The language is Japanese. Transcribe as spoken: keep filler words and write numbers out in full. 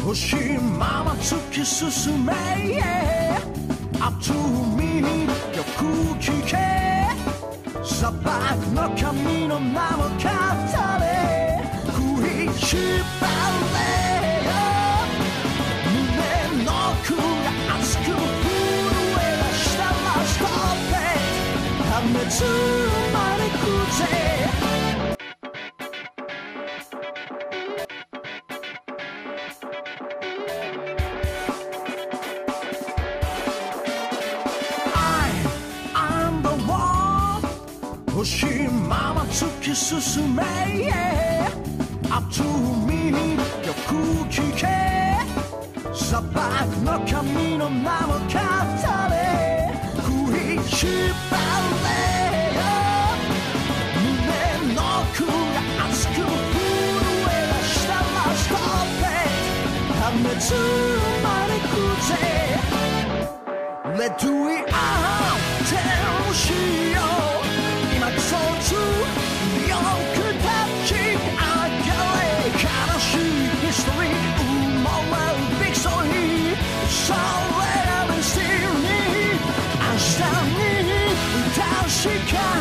しいまま突き進め Up to me よく聞け砂漠の神の名も語れ食いしばれよ胸の奥が熱く震え出したらストップ破滅までくぜ欲しいまま突き進め Up to me よく聞け砂漠の神の名も語れ食いしばれよ胸の奥が熱く震え出したらストップ破滅までくぜ Let we out 手をしようそつよく立ち上がれ悲しいヒストリー埋もれるビクトリーそれらのスティールに明日に確か